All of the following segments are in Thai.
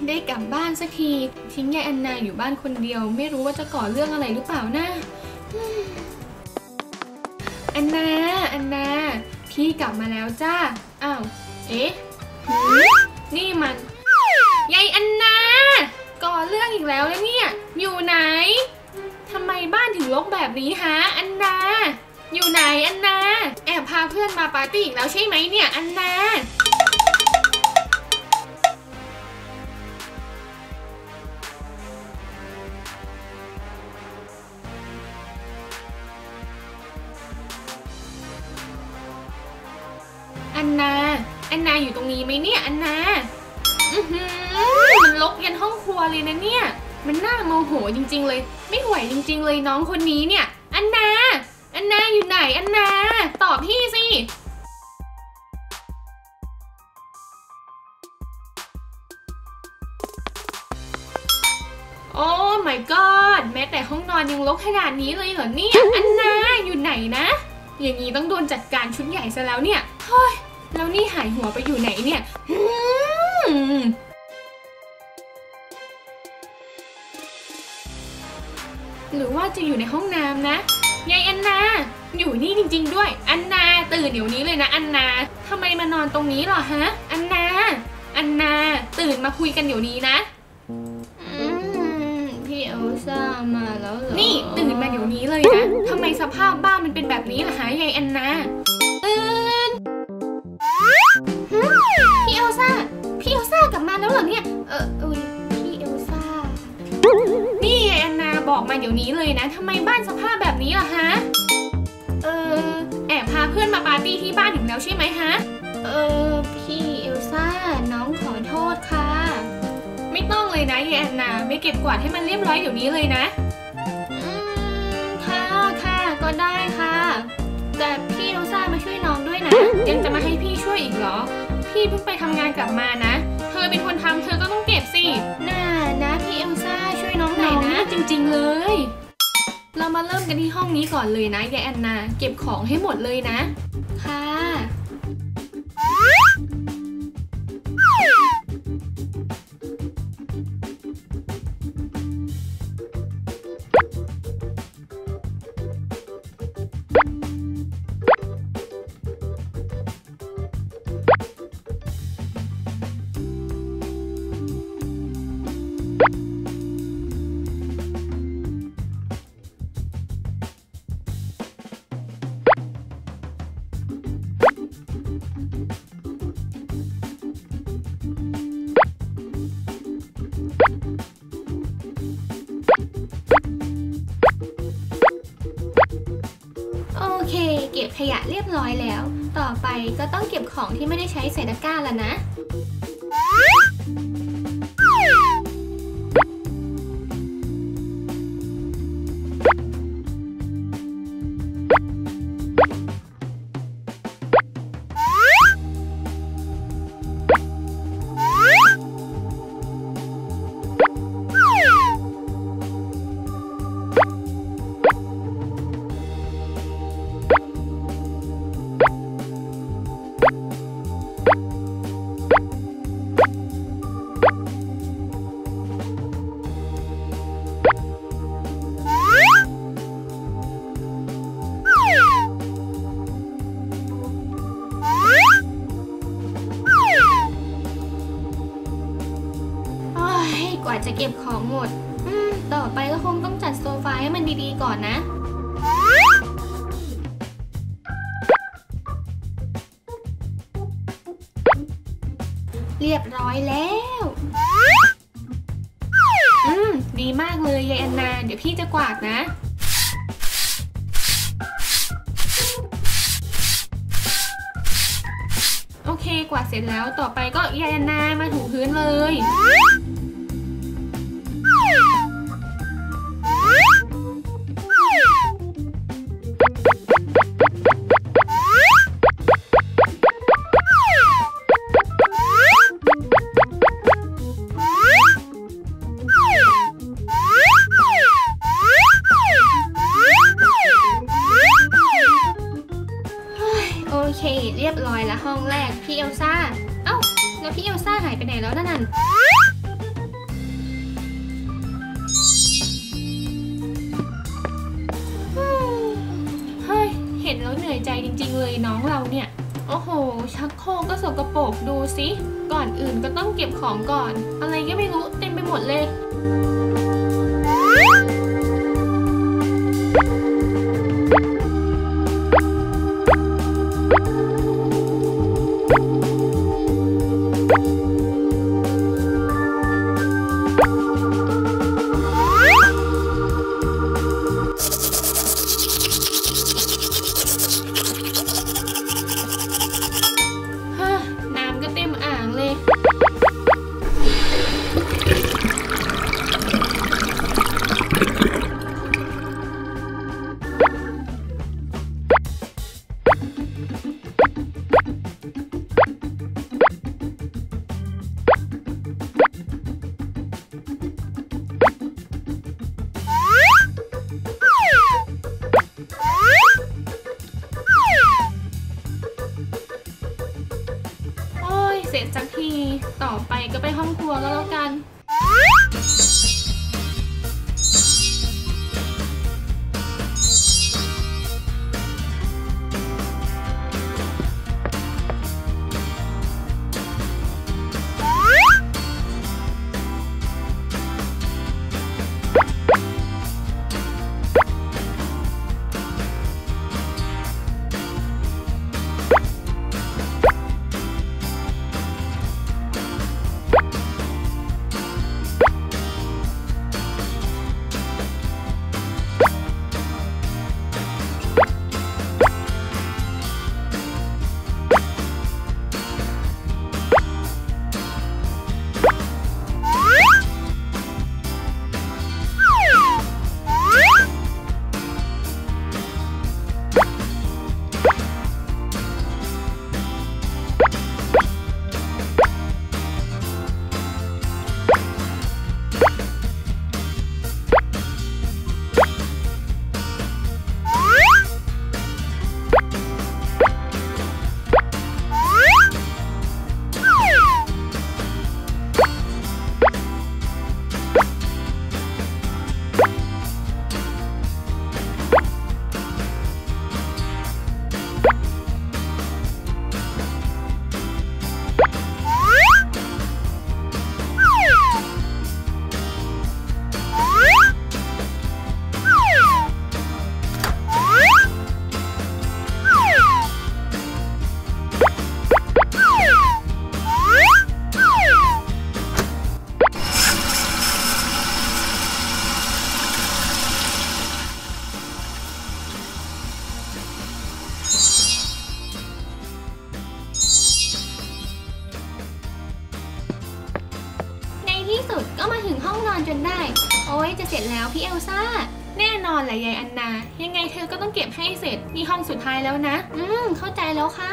ได้กลับบ้านสักทีทิ้งยายอันนาอยู่บ้านคนเดียวไม่รู้ว่าจะก่อเรื่องอะไรหรือเปล่านะอันนาพี่กลับมาแล้วจ้าอ้าวเอ๊ะนี่มันยายอันนาก่อเรื่องอีกแล้วแล้วเนี่ยอยู่ไหนทำไมบ้านถึงรกแบบนี้ฮะอันนาอยู่ไหนอันนาแอบพาเพื่อนมาปาร์ตี้อีกแล้วใช่ไหมเนี่ยอันนาอันนาอยู่ตรงนี้ไหมเนี่ยอันนามันรกยันห้องครัวเลยนะเนี่ยมันน่าโมโหจริงๆเลยไม่ไหวจริงๆเลยน้องคนนี้เนี่ยอันนาอยู่ไหนอันนาตอบพี่สิโอ้ my god แม้แต่ห้องนอนยังรกขนาดนี้เลยเหรอเนี่ยอันนาอยู่ไหนนะอย่างนี้ต้องโดนจัดการชุดใหญ่ซะแล้วเนี่ยเฮ้ยแล้วนี่หายหัวไปอยู่ไหนเนี่ยหรือว่าจะอยู่ในห้องน้ำนะยายอันนาอยู่นี่จริงๆด้วยอันนาตื่นเดี๋ยวนี้เลยนะอันนาทำไมมานอนตรงนี้หรอฮะอันนาตื่นมาคุยกันเดี๋ยวนี้นะพี่เอลซ่ามาแล้วเหรอนี่ตื่นมาเดี๋ยวนี้เลยนะทำไมสภาพบ้านมันเป็นแบบนี้ล่ะฮะยายอันนาตื่นพี่เอลซ่ากลับมาแล้วเหรอเนี่ยพี่เอลซ่านี่ยายอันนาบอกมาเดี๋ยวนี้เลยนะทำไมบ้านสภาพแบบนี้ล่ะฮะแอบพาเพื่อนมาปาร์ตี้ที่บ้านถึงแล้วใช่ไหมฮะพี่เอลซ่าน้องขอโทษค่ะไม่ต้องเลยนะยายอันนาไม่เก็บกวาดให้มันเรียบร้อยเดี๋ยวนี้เลยนะค่ะก็ได้ค่ะแต่พี่เอลซ่ามาช่วยน้องด้วยนะยังจะมาให้พี่ช่วยอีกเหรอพี่เพิ่งไปทำงานกลับมานะเธอเป็นคนทำเธอก็ต้องเก็บสิน่านะพี่เอลซ่าช่วยน้องหน่อยนะจริงๆเลยเรามาเริ่มกันที่ห้องนี้ก่อนเลยนะยายอันนาเก็บของให้หมดเลยนะค่ะเก็บขยะเรียบร้อยแล้วต่อไปก็ต้องเก็บของที่ไม่ได้ใช้ใส่ตะกร้าแล้วนะกว่าจะเก็บของหมดต่อไปก็คงต้องจัดโซฟาให้มันดีๆก่อนนะเรียบร้อยแล้วดีมากเลยยายอันนาเดี๋ยวพี่จะกวาดนะโอเคกวาดเสร็จแล้วต่อไปก็ยายอันนามาถูพื้นเลยโอเคเรียบร้อยแล้วห้องแรกพี่เอลซ่าเอ้าแล้วพี่เอลซ่าหายไปไหนแล้วนั่นเลยน้องเราเนี่ยโอ้โหชักโครกก็สกปรกดูสิก่อนอื่นก็ต้องเก็บของก่อนอะไรก็ไม่รู้เต็มไปหมดเลยเสร็จสักทีต่อไปก็ไปห้องครัวก็แล้วกันที่สุดก็มาถึงห้องนอนจนได้โอ้ยจะเสร็จแล้วพี่เอลซ่าแน่นอนแหละยายอันนายังไงเธอก็ต้องเก็บให้เสร็จนี่ห้องสุดท้ายแล้วนะเข้าใจแล้วค่ะ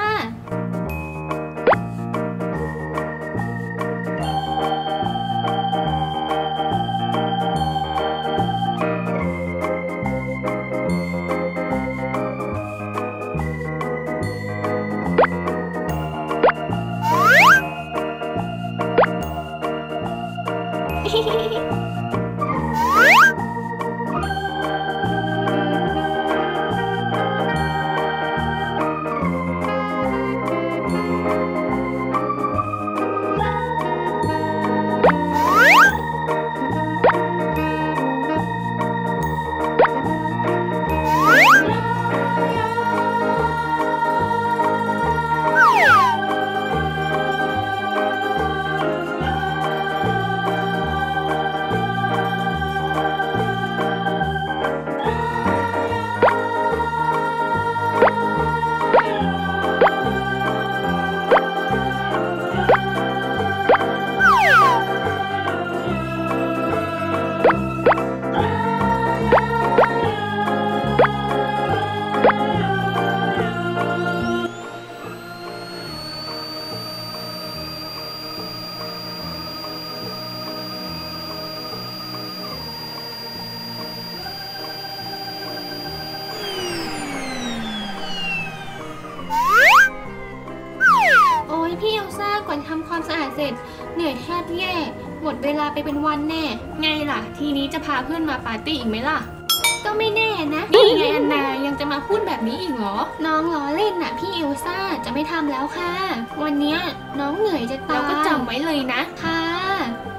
ทำความสะอาดเสร็จเหนื่อยแทบแย่หมดเวลาไปเป็นวันแน่ไงล่ะทีนี้จะพาเพื่อนมาปาร์ตี้อีกไหมล่ะก็ไม่แน่นะนี่ไงอันนายังจะมาพูดแบบนี้อีกเหรอน้องล้อเล่นน่ะพี่เอลซ่าจะไม่ทำแล้วค่ะวันเนี้ยน้องเหนื่อยจะตายเราก็จำไว้เลยนะค่ะ